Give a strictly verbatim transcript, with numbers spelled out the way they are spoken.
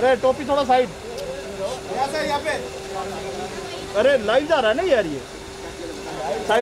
अरे टोपी थोड़ा साइड, यहाँ से यहाँ पे। अरे लाइव जा रहा है ना यार ये।